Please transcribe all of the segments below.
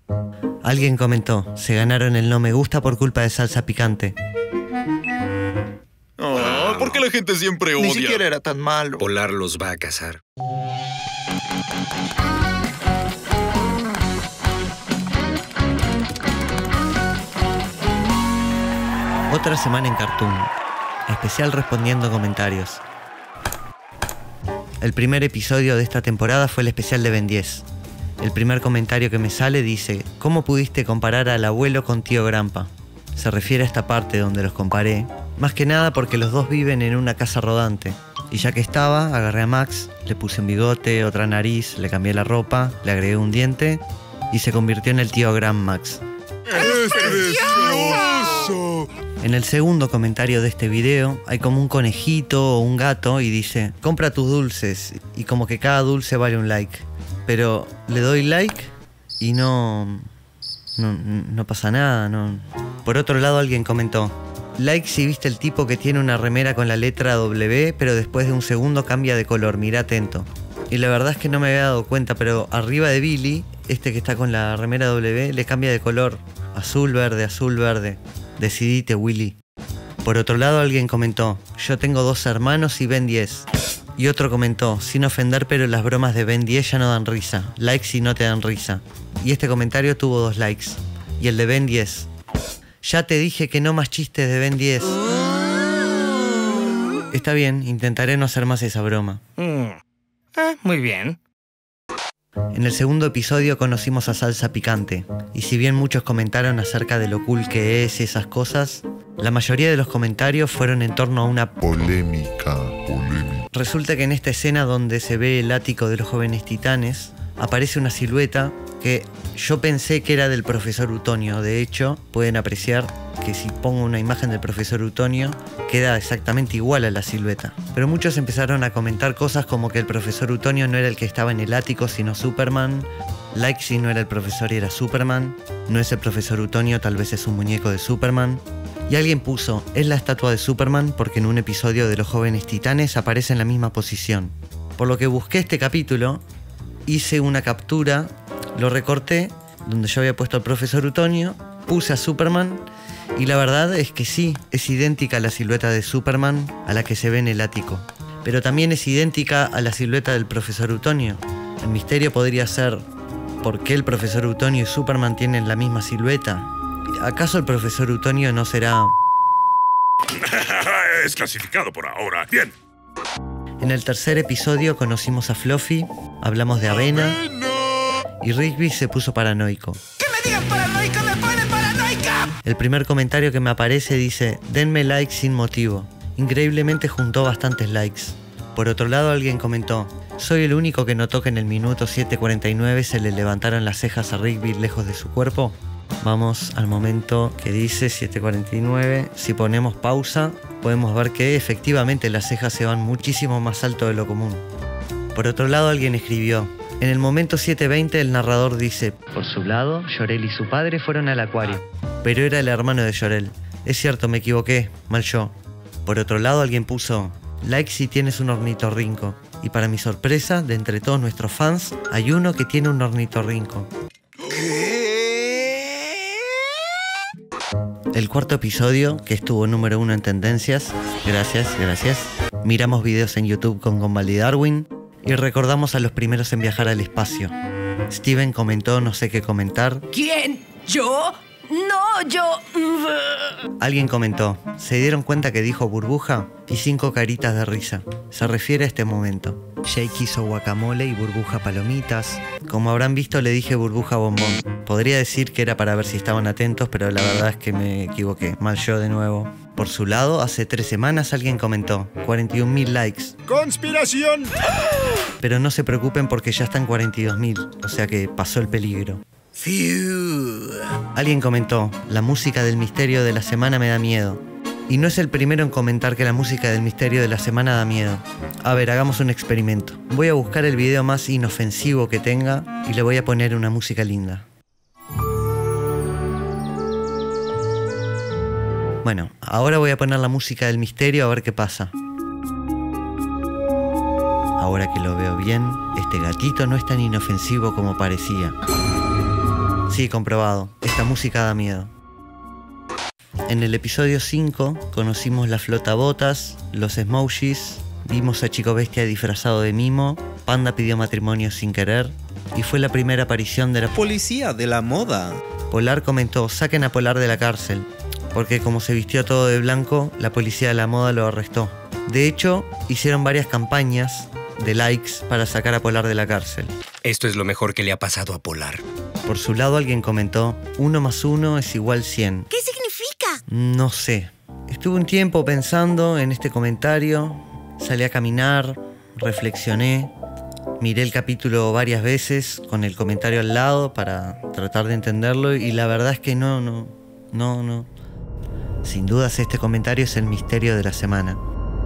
Alguien comentó, se ganaron el no me gusta por culpa de salsa picante. ¿Por qué la gente siempre odia? Ni siquiera era tan malo. Polar los va a cazar. Otra semana en Cartoon. Especial respondiendo comentarios. El primer episodio de esta temporada fue el especial de Ben 10. El primer comentario que me sale dice: ¿cómo pudiste comparar al abuelo con tío Grampa? Se refiere a esta parte donde los comparé, más que nada porque los dos viven en una casa rodante. Y ya que estaba, agarré a Max, le puse un bigote, otra nariz, le cambié la ropa, le agregué un diente y se convirtió en el tío Gran Max. ¡Es precioso! En el segundo comentario de este video hay como un conejito o un gato y dice: compra tus dulces, y como que cada dulce vale un like. Pero le doy like y no pasa nada, no. Por otro lado alguien comentó: like si viste el tipo que tiene una remera con la letra W, pero después de un segundo cambia de color, mirá atento. Y la verdad es que no me había dado cuenta, pero arriba de Billy, este que está con la remera W, le cambia de color. Azul, verde, azul, verde. Decidite, Willy. Por otro lado alguien comentó: yo tengo 2 hermanos y Ben 10. Y otro comentó: sin ofender, pero las bromas de Ben 10 ya no dan risa. Like si no te dan risa. Y este comentario tuvo 2 likes. Y el de Ben 10: ya te dije que no más chistes de Ben 10. Está bien, intentaré no hacer más esa broma. Muy bien. En el segundo episodio conocimos a Salsa Picante, y si bien muchos comentaron acerca de lo cool que es y esas cosas, la mayoría de los comentarios fueron en torno a una polémica. Resulta que en esta escena donde se ve el ático de los jóvenes titanes, aparece una silueta que yo pensé que era del profesor Utonio. De hecho, pueden apreciar que si pongo una imagen del profesor Utonio, queda exactamente igual a la silueta. Pero muchos empezaron a comentar cosas como que el profesor Utonio no era el que estaba en el ático, sino Superman. Like si no era el profesor y era Superman. No es el profesor Utonio, tal vez es un muñeco de Superman. Y alguien puso: es la estatua de Superman porque en un episodio de Los Jóvenes Titanes aparece en la misma posición. Por lo que busqué este capítulo, hice una captura, lo recorté, donde yo había puesto al profesor Utonio, puse a Superman, y la verdad es que sí, es idéntica a la silueta de Superman a la que se ve en el ático. Pero también es idéntica a la silueta del profesor Utonio. El misterio podría ser: ¿por qué el profesor Utonio y Superman tienen la misma silueta? ¿Acaso el profesor Utonio no será...? Es clasificado por ahora. Bien. En el tercer episodio conocimos a Fluffy, hablamos de avena, y Rigby se puso paranoico. ¡Que me digan paranoica, me pone paranoica! El primer comentario que me aparece dice: denme like sin motivo. Increíblemente juntó bastantes likes. Por otro lado alguien comentó: soy el único que notó que en el minuto 7:49 se le levantaron las cejas a Rigby lejos de su cuerpo. Vamos al momento que dice 7:49. Si ponemos pausa, podemos ver que efectivamente las cejas se van muchísimo más alto de lo común. Por otro lado alguien escribió: en el momento 7:20 el narrador dice: por su lado, Jor-El y su padre fueron al acuario. Pero era el hermano de Jor-El. Es cierto, me equivoqué, mal yo. Por otro lado alguien puso: like si tienes un ornitorrinco. Y para mi sorpresa, de entre todos nuestros fans, hay uno que tiene un ornitorrinco. El cuarto episodio, que estuvo número 1 en tendencias, gracias, miramos videos en YouTube con Gumball y Darwin, y recordamos a los primeros en viajar al espacio. Steven comentó no sé qué comentar. ¿Quién? ¿Yo? No, yo... Alguien comentó: ¿se dieron cuenta que dijo burbuja? Y 5 caritas de risa. Se refiere a este momento. Jake hizo guacamole y burbuja palomitas. Como habrán visto, le dije burbuja bombón. Podría decir que era para ver si estaban atentos, pero la verdad es que me equivoqué. Mal yo de nuevo. Por su lado, hace 3 semanas alguien comentó: 41.000 likes. ¡Conspiración! Pero no se preocupen porque ya están 42.000, o sea que pasó el peligro. Alguien comentó: la música del misterio de la semana me da miedo. Y no es el primero en comentar que la música del misterio de la semana da miedo. A ver, hagamos un experimento. Voy a buscar el video más inofensivo que tenga y le voy a poner una música linda. Bueno, ahora voy a poner la música del misterio a ver qué pasa. Ahora que lo veo bien, este gatito no es tan inofensivo como parecía. Sí, comprobado. Esta música da miedo. En el episodio 5 conocimos la Flotabotas, los Smojis, vimos a Chico Bestia disfrazado de mimo, Panda pidió matrimonio sin querer y fue la primera aparición de la Policía de la moda. Polar comentó, saquen a Polar de la cárcel, porque como se vistió todo de blanco, la policía de la moda lo arrestó. De hecho, hicieron varias campañas de likes para sacar a Polar de la cárcel. Esto es lo mejor que le ha pasado a Polar. Por su lado alguien comentó, 1 más 1 es igual 100. ¿Qué significa? No sé. Estuve un tiempo pensando en este comentario, salí a caminar, reflexioné, miré el capítulo varias veces con el comentario al lado para tratar de entenderlo y la verdad es que no. Sin dudas este comentario es el misterio de la semana.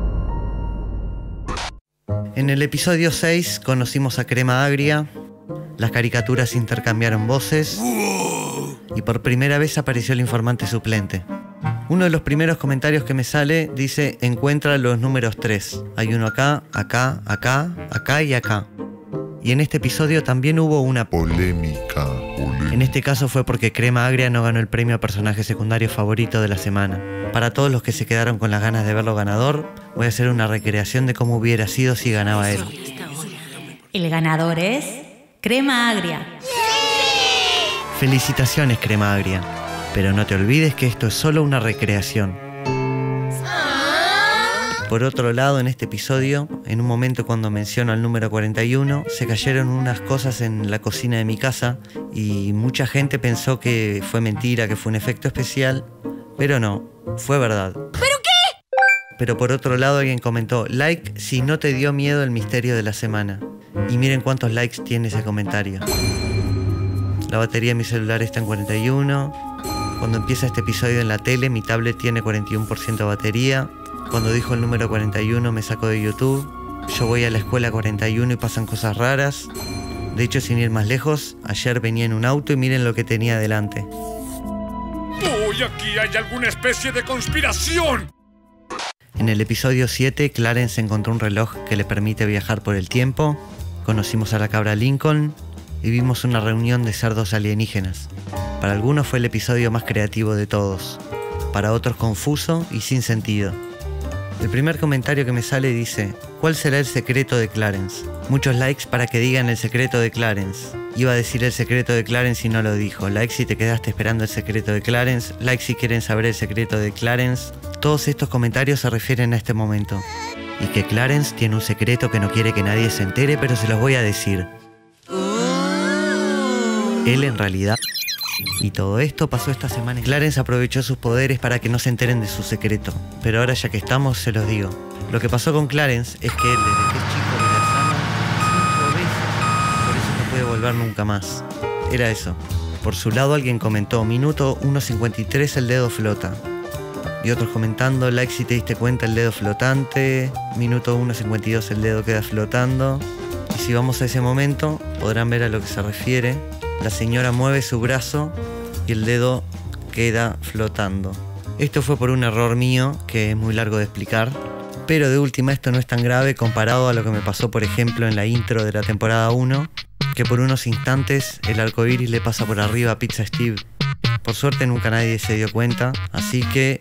En el episodio 6 conocimos a Crema Agria, las caricaturas intercambiaron voces y por primera vez apareció el informante suplente. Uno de los primeros comentarios que me sale dice, encuentra los números 3. Hay uno acá, acá, acá, acá y acá. Y en este episodio también hubo una Polémica. En este caso fue porque Crema Agria no ganó el premio a personaje secundario favorito de la semana. Para todos los que se quedaron con las ganas de verlo ganador, voy a hacer una recreación de cómo hubiera sido si ganaba él. El ganador es Crema Agria. Felicitaciones, Crema Agria. Pero no te olvides que esto es solo una recreación. Por otro lado, en este episodio, en un momento cuando menciono al número 41, se cayeron unas cosas en la cocina de mi casa y mucha gente pensó que fue mentira, que fue un efecto especial, pero no, fue verdad. ¿Pero qué? Pero por otro lado alguien comentó, like si no te dio miedo el misterio de la semana. Y miren cuántos likes tiene ese comentario. La batería de mi celular está en 41. Cuando empieza este episodio en la tele, mi tablet tiene 41% de batería. Cuando dijo el número 41 me sacó de YouTube. Yo voy a la escuela 41 y pasan cosas raras. De hecho, sin ir más lejos, ayer venía en un auto y miren lo que tenía delante. ¡Uy, aquí hay alguna especie de conspiración! En el episodio 7, Clarence encontró un reloj que le permite viajar por el tiempo. Conocimos a la cabra Lincoln y vimos una reunión de cerdos alienígenas. Para algunos fue el episodio más creativo de todos. Para otros confuso y sin sentido. El primer comentario que me sale dice, ¿cuál será el secreto de Clarence? Muchos likes para que digan el secreto de Clarence. Iba a decir el secreto de Clarence y no lo dijo. Like si te quedaste esperando el secreto de Clarence. Like si quieren saber el secreto de Clarence. Todos estos comentarios se refieren a este momento. Y que Clarence tiene un secreto que no quiere que nadie se entere, pero se los voy a decir. Él en realidad... Y todo esto pasó esta semana. Clarence aprovechó sus poderes para que no se enteren de su secreto. Pero ahora ya que estamos, se los digo. Lo que pasó con Clarence es que él desde que es chico le la sana 5 veces. Por eso no puede volver nunca más. Era eso. Por su lado alguien comentó, minuto 1.53 el dedo flota. Y otros comentando, like si te diste cuenta el dedo flotante. Minuto 1.52 el dedo queda flotando. Y si vamos a ese momento, podrán ver a lo que se refiere. La señora mueve su brazo y el dedo queda flotando. Esto fue por un error mío que es muy largo de explicar, pero de última esto no es tan grave comparado a lo que me pasó por ejemplo en la intro de la temporada 1, que por unos instantes el arco iris le pasa por arriba a Pizza Steve. Por suerte nunca nadie se dio cuenta, así que...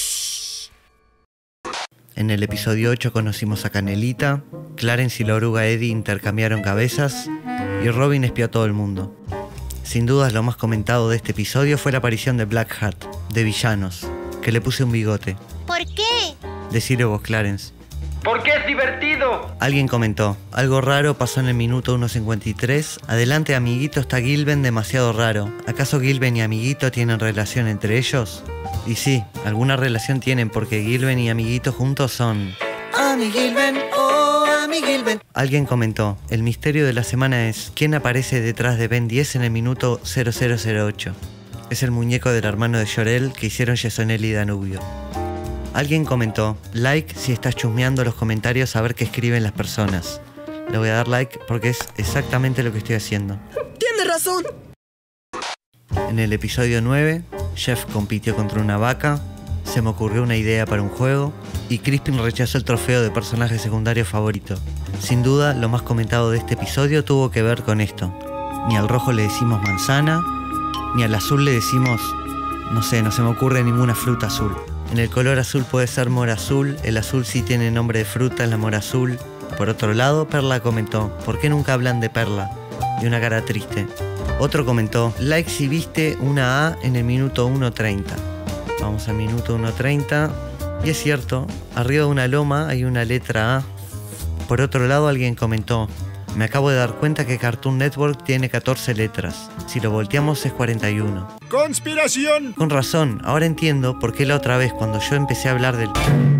En el episodio 8 conocimos a Canelita, Clarence y la oruga Eddie intercambiaron cabezas y Robin espió a todo el mundo. Sin dudas lo más comentado de este episodio fue la aparición de Black Hat, de villanos, que le puse un bigote. ¿Por qué? Decile vos, Clarence. Porque es divertido. Alguien comentó, algo raro pasó en el minuto 1.53, adelante amiguito está Gilben demasiado raro. ¿Acaso Gilben y amiguito tienen relación entre ellos? Y sí, alguna relación tienen porque Gilben y amiguito juntos son... Ami Gilben, oh Ami Gilben. Alguien comentó, el misterio de la semana es ¿quién aparece detrás de Ben 10 en el minuto 0008? Es el muñeco del hermano de Jor-El que hicieron Yesonel y Danubio. Alguien comentó, like si estás chusmeando los comentarios a ver qué escriben las personas. Le voy a dar like porque es exactamente lo que estoy haciendo. Tienes razón. En el episodio 9, Jeff compitió contra una vaca, se me ocurrió una idea para un juego y Crispin rechazó el trofeo de personaje secundario favorito. Sin duda, lo más comentado de este episodio tuvo que ver con esto. Ni al rojo le decimos manzana, ni al azul le decimos, no sé, no se me ocurre ninguna fruta azul. En el color azul puede ser mora azul, el azul sí tiene nombre de fruta, es la mora azul. Por otro lado, Perla comentó, ¿por qué nunca hablan de Perla? Y una cara triste. Otro comentó, like si viste una A en el minuto 1:30. Vamos al minuto 1:30. Y es cierto, arriba de una loma hay una letra A. Por otro lado, alguien comentó, me acabo de dar cuenta que Cartoon Network tiene 14 letras. Si lo volteamos es 41. ¡Conspiración! Con razón, ahora entiendo por qué la otra vez cuando yo empecé a hablar del...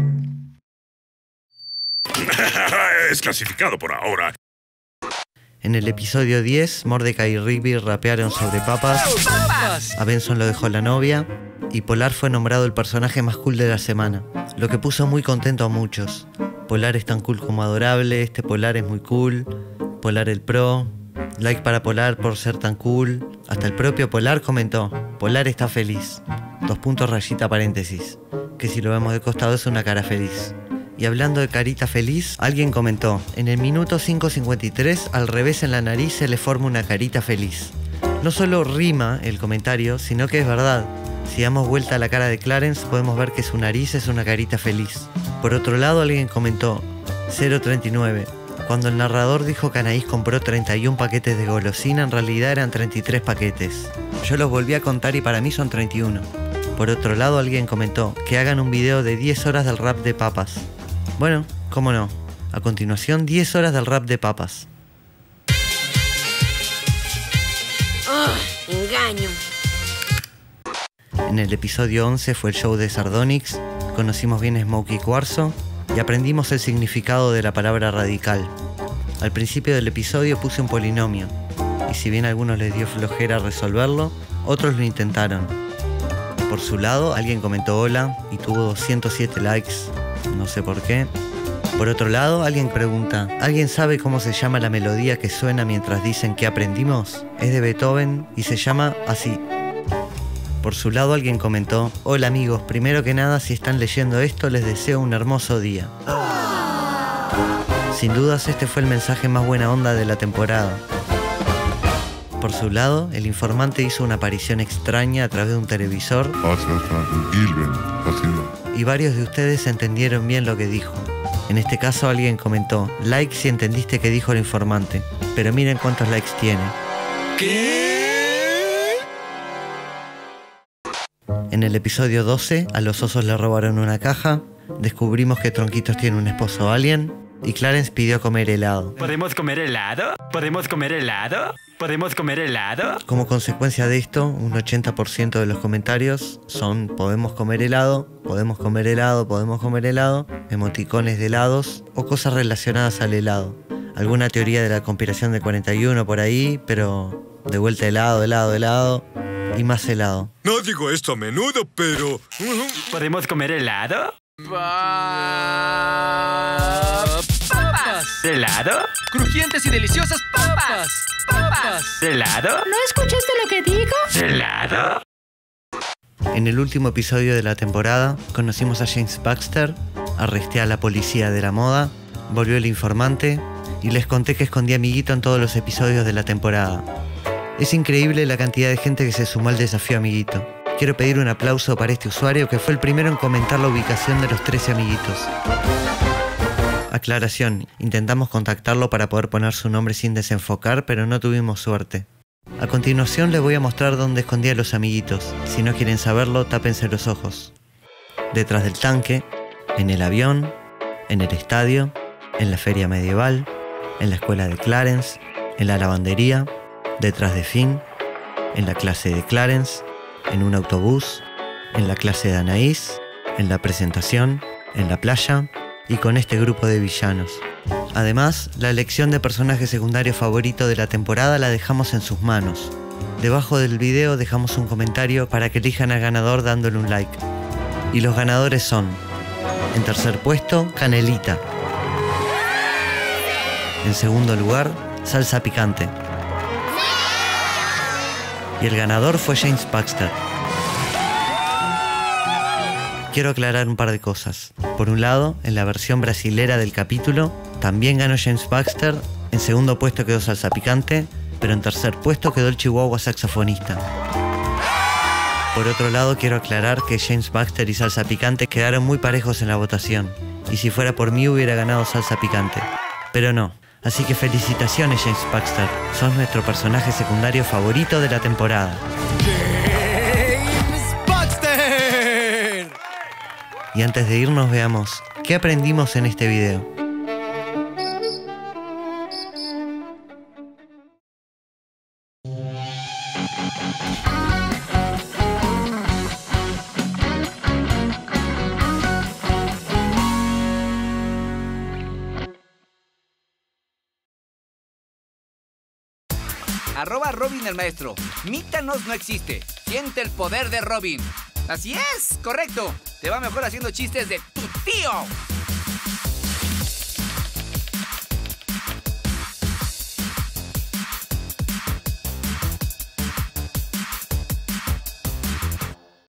Es clasificado por ahora. En el episodio 10, Mordecai y Rigby rapearon sobre papas, a Benson lo dejó la novia y Polar fue nombrado el personaje más cool de la semana, lo que puso muy contento a muchos. Polar es tan cool como adorable, este Polar es muy cool, Polar el pro, like para Polar por ser tan cool. Hasta el propio Polar comentó, Polar está feliz, 2 puntos rayita paréntesis, que si lo vemos de costado es una cara feliz. Y hablando de carita feliz, alguien comentó, en el minuto 5:53 al revés en la nariz se le forma una carita feliz. No solo rima el comentario, sino que es verdad. Si damos vuelta a la cara de Clarence podemos ver que su nariz es una carita feliz. Por otro lado, alguien comentó 039. Cuando el narrador dijo que Anaís compró 31 paquetes de golosina, en realidad eran 33 paquetes. Yo los volví a contar y para mí son 31. Por otro lado, alguien comentó que hagan un video de 10 horas del rap de papas. Bueno, cómo no. A continuación, 10 horas del rap de papas. Engaño. En el episodio 11 fue el show de Sardonyx, conocimos bien Smokey Cuarzo y aprendimos el significado de la palabra radical. Al principio del episodio puse un polinomio, y si bien a algunos les dio flojera resolverlo, otros lo intentaron. Por su lado, alguien comentó hola y tuvo 207 likes, no sé por qué. Por otro lado, alguien pregunta, ¿alguien sabe cómo se llama la melodía que suena mientras dicen que aprendimos? Es de Beethoven y se llama así. Por su lado, alguien comentó, hola amigos, primero que nada, si están leyendo esto, les deseo un hermoso día. Sin dudas, este fue el mensaje más buena onda de la temporada. Por su lado, el informante hizo una aparición extraña a través de un televisor y varios de ustedes entendieron bien lo que dijo. En este caso alguien comentó, like si entendiste que dijo el informante, pero miren cuántos likes tiene. ¿Qué? En el episodio 12, a los osos le robaron una caja, descubrimos que Tronquitos tiene un esposo alien y Clarence pidió comer helado. ¿Podemos comer helado? ¿Podemos comer helado? ¿Podemos comer helado? Como consecuencia de esto, un 80% de los comentarios son podemos comer helado, podemos comer helado, podemos comer helado, emoticones de helados o cosas relacionadas al helado. Alguna teoría de la conspiración del 41 por ahí, pero de vuelta helado, helado, helado y más helado. No digo esto a menudo, pero... ¿Podemos comer helado? ¡Papas! ¿Helado? ¡Crujientes y deliciosas papas! ¡Papas! ¿Helado? ¿No escuchaste lo que digo? ¿Helado? En el último episodio de la temporada, conocimos a James Baxter, arresté a la policía de la moda, volvió el informante y les conté que escondí amiguito en todos los episodios de la temporada. Es increíble la cantidad de gente que se sumó al desafío amiguito. Quiero pedir un aplauso para este usuario que fue el primero en comentar la ubicación de los 13 amiguitos. Aclaración, intentamos contactarlo para poder poner su nombre sin desenfocar, pero no tuvimos suerte. A continuación les voy a mostrar dónde escondí a los amiguitos. Si no quieren saberlo, tápense los ojos. Detrás del tanque, en el avión, en el estadio, en la feria medieval, en la escuela de Clarence, en la lavandería, detrás de Finn, en la clase de Clarence, en un autobús, en la clase de Anaís, en la presentación, en la playa y con este grupo de villanos. Además, la elección de personaje secundario favorito de la temporada la dejamos en sus manos. Debajo del video dejamos un comentario para que elijan al ganador dándole un like. Y los ganadores son, en tercer puesto, Canelita. En segundo lugar, Salsa Picante. Y el ganador fue James Baxter. Quiero aclarar un par de cosas. Por un lado, en la versión brasilera del capítulo, también ganó James Baxter, en segundo puesto quedó Salsa Picante, pero en tercer puesto quedó el chihuahua saxofonista. Por otro lado, quiero aclarar que James Baxter y Salsa Picante quedaron muy parejos en la votación. Y si fuera por mí hubiera ganado Salsa Picante. Pero no. Así que felicitaciones, James Baxter. Sos nuestro personaje secundario favorito de la temporada. ¡James Baxter! Y antes de irnos, veamos qué aprendimos en este video. @Robin el maestro. Mítanos no existe. Siente el poder de Robin. Así es, correcto. Te va mejor haciendo chistes de tu tío.